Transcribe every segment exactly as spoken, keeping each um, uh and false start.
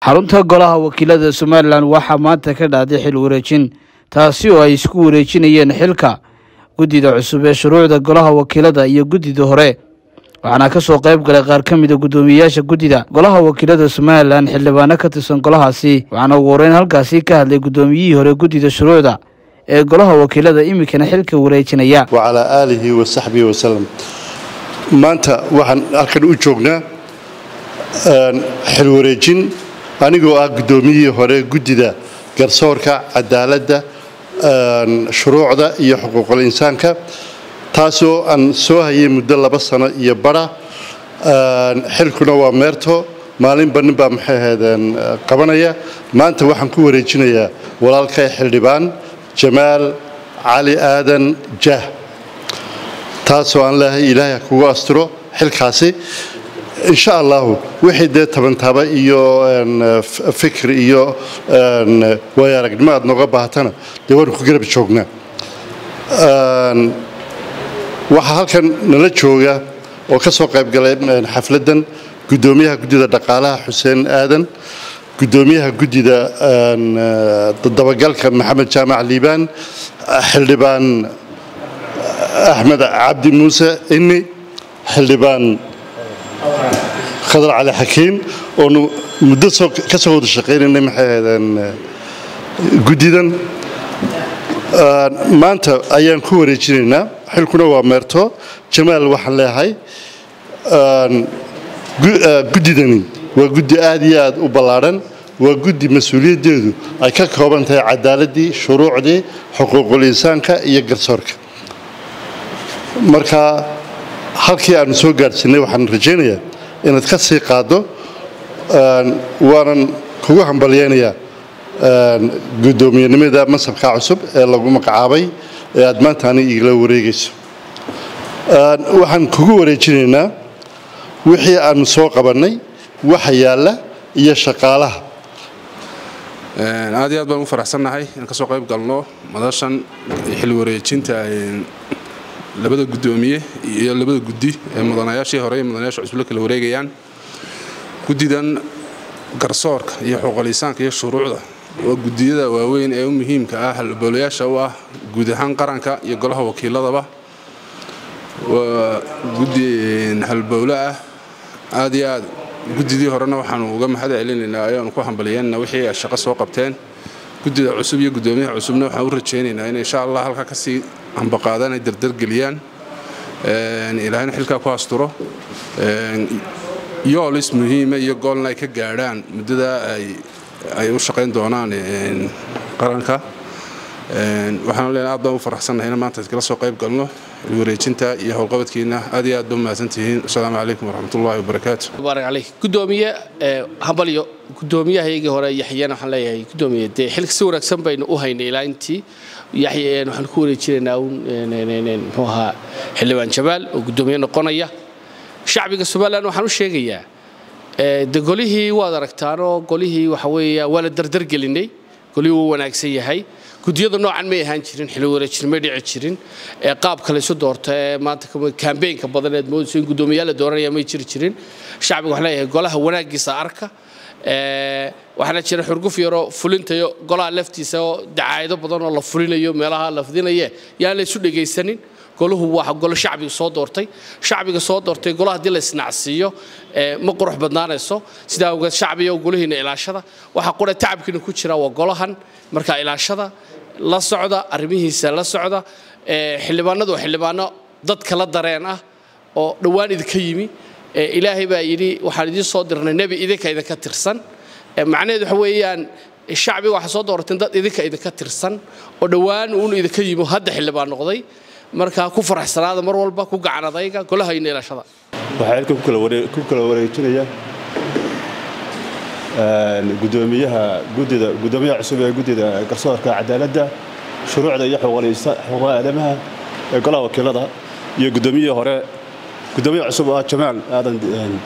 xarunta golaha wakiilada Somaliland waxa maanta ka dhacday xil wareejin taasi oo ay isku wareejinayeen xilka gudida cusub ee shuruucda golaha wakiilada iyo gudida hore waxaana ka soo qayb galay qaar kamid ah gudoomiyaasha gudida golaha wakiilada Somaliland xildhibaano ka tirsan golahaasi waxaana ugu horeyn halkaasi ka hadlay gudoomiyihii hore gudida shuruucda ee golaha wakiilada imikana xilka wareejinaya wa ala alihi wa sahbihi wa sallam maanta waxaan halkan u joognaa xil wareejin anigoo ah gudoomiyihii hore gudida garsoorka cadaaladda shuruucda iyo xuquuqul insaanka taasoo aan soo hayay muddo laba sano iyo bara xilkuna waa meerto maalin banin baa maxay ahaydeen qabanaya maanta waxaan ku wareejinayaa walaalkay xildhibaan jamaal cali aadan jah taasoo aan leeyahay ilaahay kugu astiro xilkaasi إن شاء الله وحيد تبن تابع إيو فكر إيو ويارك ما نقبها تنا دور خجرة بتشوقنا وحال كان نلتشوقة وكسوق قبل حفلة قدوميها قديدة دقالة حسين آدم قدوميها قديدة الضبقال كان محمد جامع ليبان حلبان أحمد عبد موسى إني حلبان خضر على حكيم أنه مدرسة كسروا الشقين إنه محيدان جديدا ما أنت أيام كوري جرينا حلكنا ومرتو جمال وحلا هاي جديدني وجدي آديات وبلارن وجدي مسؤولية ديدو أي كقابن تاع عدالة دي شروع دي حقوق الإنسان كا يجرسورك مركا halkii aan soo gaarsinay waxaan rajaynayaa inaad ka sii qaado waanan kugu hambalyeynaya gudoomiyenimada masabka cusub ee lagu magacaabay ee aad maanta aniga igala wareegayso waxaan kugu wareejinaynaa wixii aan soo qabanay waxa yaala iyo shaqaalaha aad iyo aad baan u faraxsanahay in ka soo qayb galno madashan xil wareejinta labada gudoomiye iyo labada gudi ee mudanayaashii hore iyo mudanayaasha cusub kala wareegayaan gudidan garsoorka iyo xuquuqul insaanka iyo shuruucda waa gudiyada waaweyn ee muhiimka ah halbowlayaasha u ah guud ahaan qaranka iyo golaha wakiiladaba waa gudi halbowla ah aad iyo aad gudidii horena waxaan uga mahad celinaynaa ayaan ku hambalyeynaa wixii ay shaqo soo qabteen gudida cusub iyo gudoomiyaha cusubna waxaan u rajaynaynaa in insha Allah halka ka sii amba qaadanay dardar galiyaan een ilaahayna xilka ku asturo een yoolis muhiim iyo goolna ay ka gaaraan muddada ay ay u shaqeyn doonaan een qaranka een waxaan leenahay aad baan u faraxsanahay in maanta kala soo qayb galno wareejinta iyo howlqabadkiina aad iyo aad baa mahadsantihiin assalaamu calaykum waraxmatullaahi wabarakaatuh baarak calayk gudoomiye hambalyo gudoomiyahaygii hore yaxyana waxaan leeyahay gudoomiye de xilka si wanaagsan baynu u haynay ilaa intii yaxyeen waxaan ku wareejinaynaa muxuu ahaa xildhibaan jabaal oo gudoomiye noqonaya shacbiga Soomaaliland waxaan u sheegayaa de golihii waad aragtaan oo golihii waxa weeye waa la dardar gelinay golihii uu wanaagsan yahay gudiyada noocan ma ahaan jirin xil wareejin ma dhici jirin ee qaab kale soo doortay maanta campaign-ka badaneed moodso in gudoomiyaal la dooranaya ma jiri jirin shacbiga waxa leeyahay golaha wanaagiisa arka ee waxana jira xurguf yaro fulintayo golaha laftiisa oo dacaayado badan oo la fulinayo meelaha la fidinayo yaa la isu dhageysanin goluhu waxa golo shacbiga soo doortay shacbiga soo doortay golaha dil isnacsiyo ee ma qurux badnaanayso sida uga shacbiga oo golihiina ilaashada waxa qora tacabkiina ku jira waa golahan marka ilaashada la socda arrimihiisa la socda ee xildhibaanadu xildhibaano dadka la dareen ah oo dhawaan idinka yimi ee ilaahay baa yiri waxaan idin soo dirnay nabi idinka idinka tirsan ee macnaheedu waxa weeyaan shacbiga waxa soo doorteen dad idinka idinka tirsan oo dhawaan uu idinka yimi hadda xildhibaan noqday marka ku faraxsanaada mar walba ku gacanadayga golaha in ilaashada waxa ilka ku kala wareeg ku kala wareejinaya een gudoomiyaha gudida gudoomiyaha cusub ee gudida garsoorka cadaaladda shuruucda iyo xuquuqul aadamaha ee golaha wakiilada iyo gudoomiyaha hore gudoomiyaha cusub ah Jamaal aadan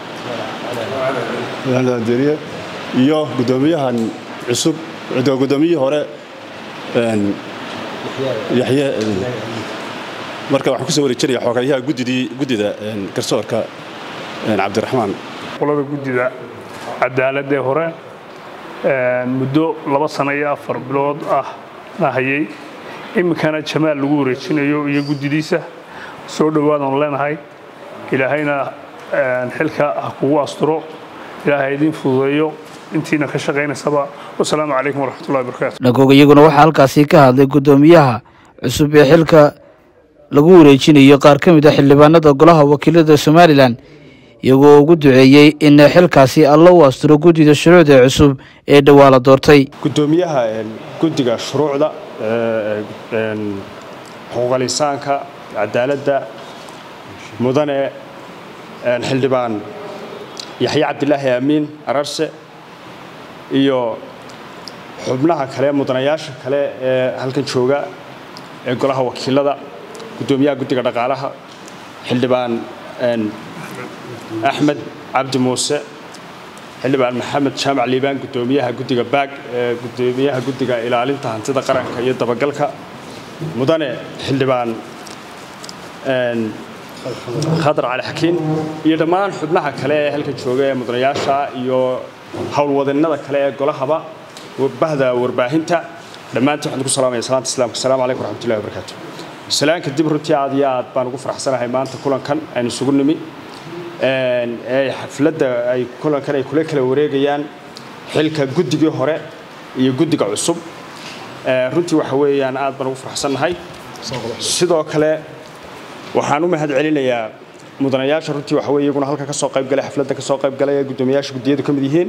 aadan diriye iyo gudoomiyahan cusub gudoomiyaha hore een yaxya marka waxaan ku soo wareejinayaa xogayaha gudidii gudida garsoorka Cabdiraxmaan qolada gudida cadaaladda hore muddo laba sano iyo afar bilood ah hayay iminkana jamaal lagu wareejinayo iyo guddidiisa soo dhawaadaan leenahay ilaahayna xilka ha kugu asturo ilaahay idin fududeeyo intiina ka shaqeynaysaba wassalaamu calaykum waraxmatullahi wabarakaatu dhagoog iyaguna waxaa halkaasi ka hadlay guddoomiyaha cusub ee xilka lagu wareejinayo qaar ka mid ah xildhibaanada golaha wakiilada Somaliland iyagoo ugu duceeyay in xilkaasi alla u asturo guddida shuruucda cusub ee dhawaala doortay guddoomiyaha guddiga shuruucda ee xuquuqul insaanka cadaaladda mudane xildhibaan yaxya cabdilaahi amiin ararse iyo xubnaha kale mudanayaasha kale ee halkan jooga ee golaha wakiilada guddoomiyaha guddiga dhaqaalaha xildhibaan axmed cabdi muuse xildhibaan maxamed jaamac liibaan guddoomiyaha guddiga baag ee guddoomiyaha guddiga ilaalinta hantida qaranka iyo dabagalka mudane xildhibaan khadar cali xakiin iyo dhammaan xubnaha kale ee halkan jooga ee mudanayaasha iyo howlwadannada kale ee golahaba bahda warbaahinta dhammaantiin waxaan ku salaamayaa salaanta islaamka assalaamu calaykum waraxmatullahi wabarakaatu salaanka dib runtii aad iyo aad baan ugu faraxsanahay maanta kulankan aynu isugu nimi ee xafladda ay kulankan ay kula kala wareegayaan xilka guddigii hore iyo guddiga cusub runtii waxa weeyaan aad baan ugu faraxsanahay sidoo kale waxaan u mahad celinayaa mudanayaasha runtii waxa weeye iyaguna halka ka soo qayb galay xafladda ka soo qayb galay guddoomiyaasha guddiyadu ka mid yihiin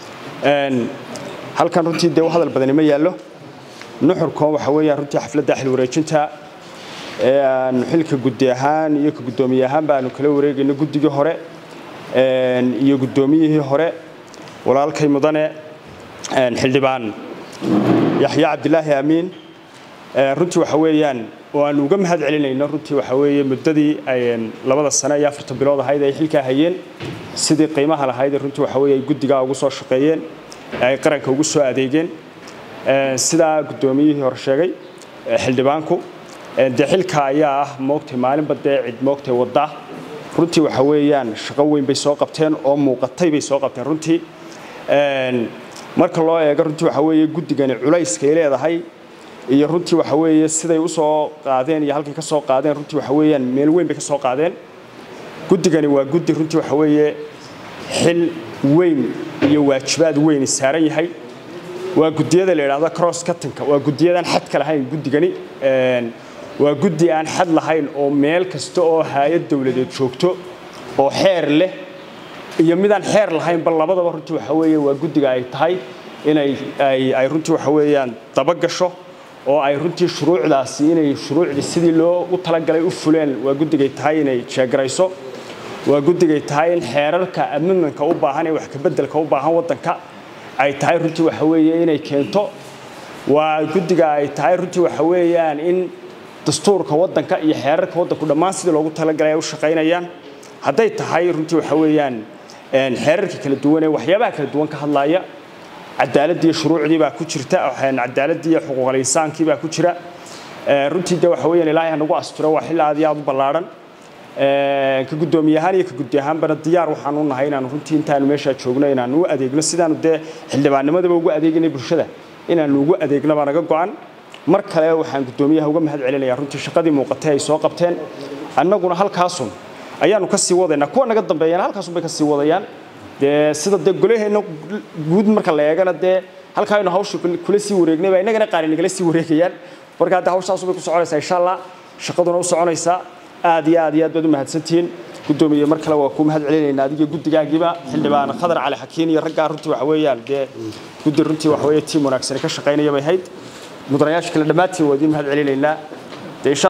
halkan runtii dee hadal badani ma yaallo nuxurkan waxa weeyaan runtii xafladda xil wareejinta ee aan xilka guddi ahaan iyo ka guddoomiye ahaan baanu kala wareegayno guddigii hore iyo guddoomiyihii hore walaalkay mudane xildhibaan yaxya cabdilaahi amiin runtii waxa weeyaan waan uga mahad celinayno runtii waxa weeye muddadii ay labada sano iyo afarta bilood ahayd ay xilka hayeen sidii qiimaha lahayd runtii waxa weeye ay guddiga ugu soo shaqeeyeen ay qaranka ugu soo adeegeen sida guddoomiyihii hore sheegay xildhibaanku de xilka ayaa ah moogtay maalinba dee cid moogtay wadda runtii waxa weeyaan shaqo weyn bay soo qabteen oo muuqatay bay soo qabteen runtii marka loo eego runtii waxa weeye guddigani culayska ay leedahay iyo runtii waxa weeye siday u soo qaadeen iyo halkay ka soo qaadeen runtii waxa weeyaan meel weyn bay ka soo qaadeen guddigani waa guddi runtii waxa weeye xil weyn iyo waajibaad weyn saaran yahay waa guddiyada la yiraahdo cross cutting-ka waa guddiyadan xadka lahayn guddigani waa guddi aan xad lahayn oo meel kasta oo hay'ad dawladeed joogto oo xeer leh iyo midaan xeer lahayn bal labadaba runtii waxa weeye waa guddiga ay tahay inay ay ay runtii waxa weeyaan daba gasho oo ay runtii shuruucdaasi inay shuruucdii sidii loo u talagalay u fuleen waa guddigay tahay inay sheegarayso waa guddigay tahay in xeerarka amnimanka u baahan ee wax ka beddelka u baahan waddanka ay tahay runtii waxa weeye inay keento waa guddiga ay tahay runtii waxa weeyaan in dastuurka waddanka iyo xeerarka waddanku dhammaan sidii loogu talagalay ay u shaqaynayaan hadday tahay runtii waxa weeyaan xeerarka kala duwan ee waxyaabaha kala duwan ka hadlaya cadaaladda iyo shuruucdii baa ku jirta cadaaladda iyo xuquuqul insaankii baa ku jira runtii de waxa weeyaan ilaahay nagu asturo waa xil aad iyo aad u ballaaran ka guddoomiye ahaan iyo ka guddi ahaanbana diyaar waxaan u nahay inaanu runtii intaanu meesha joogno inaanu u adeegno sidaanu dee xildhibaannimadaba ugu adeegnay bulshada inaanu ugu adeegno baa naga go'an mar kale waxaan guddoomiyaha uga mahad celinayaa runtii shaqadii muuqatay ay soo qabteen annaguna halkaasun ayaanu ka sii wadaynaa kuwa naga dambeeyana halkaasun bay ka sii wadayaan dee sida dee golaheena guud marka la eegana dee halkaa aynu hawsha kula sii wareegnay baa innagana qaar nagala sii wareegayaan marka hadda hawshaas bay ku soconaysaa insha allah shaqaduna u soconaysaa aad iyo aad iyo aad baad u mahadsantihiin guddoomiye mar kale waa ku mahad celinaynaa adiga guddigaagiiba xildhibaan khadar cali xakiin iyo raggaa runtii waxa weeyaan dee guddi runtii waxa weeye tiim wanaagsan ka shaqaynaya bay ahayd mudanayaasha kale dhammaantiin waa idin mahad celinaynaa